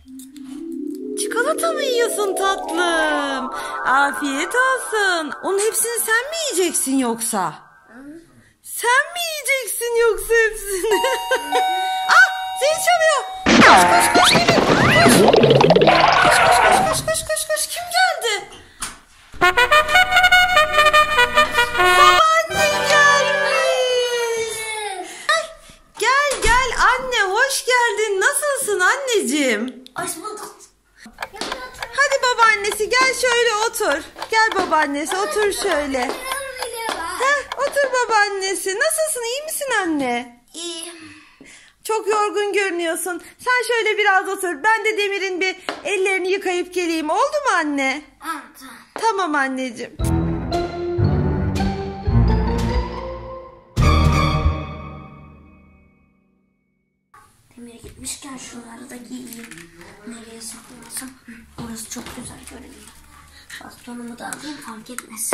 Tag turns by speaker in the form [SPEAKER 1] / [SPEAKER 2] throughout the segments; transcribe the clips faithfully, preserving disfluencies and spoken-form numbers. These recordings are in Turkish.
[SPEAKER 1] Çikolata mı yiyorsun tatlım? Afiyet olsun. Onun hepsini sen mi yiyeceksin yoksa? Sen mi yiyeceksin yoksa hepsini? Ah, zil çalıyor. Koş koş koş gelin. Koş. Koş koş koş koş koş koş. Kim geldi? Babaanne gelmiş. Gel gel gel anne, hoş geldin. Nasılsın anneciğim?
[SPEAKER 2] Hoş bulduk.
[SPEAKER 1] Hadi babaannesi gel şöyle otur. Gel babaannesi otur şöyle. Heh, otur babaannesi. Nasılsın, iyi misin anne?
[SPEAKER 2] İyiyim.
[SPEAKER 1] Çok yorgun görünüyorsun. Sen şöyle biraz otur. Ben de Demir'in bir ellerini yıkayıp geleyim. Oldu mu anne?
[SPEAKER 2] Tamam.
[SPEAKER 1] Tamam anneciğim.
[SPEAKER 2] Demir'e gitmişken şunları da giyeyim. Nereye saklasam? Orası çok güzel görünüyor. Bastonumu da alayım, fark etmesin.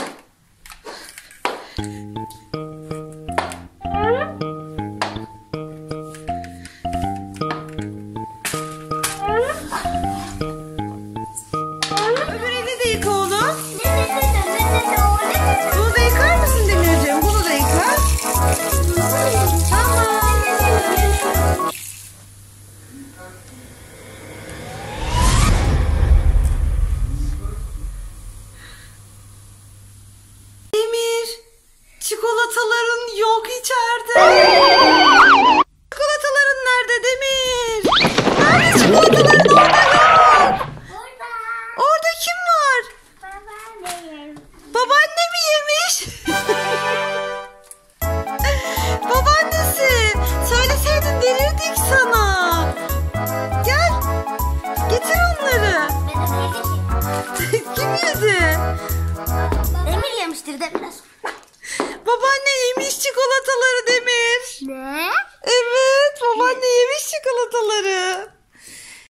[SPEAKER 1] Öbür eli de yıka oğlum. Bunu da yıkar mısın Demirciğim? Bunu da yıkar. Tamam. Demir, çikolataların yok içeride. Çikolataların nerede Demir? Nerede çikolataların? Orada yok.
[SPEAKER 2] Burada.
[SPEAKER 1] Orada kim var?
[SPEAKER 2] Babaanneyim.
[SPEAKER 1] Babaanne mi yemiş? Babaannesi, söyleseydin verirdik sana. Gel, getir onları. Kim yedi?
[SPEAKER 2] Demir yemiştir de biraz.
[SPEAKER 1] Babaanne yemiş çikolataları Demir.
[SPEAKER 2] Ne?
[SPEAKER 1] Evet, babaanne yemiş çikolataları.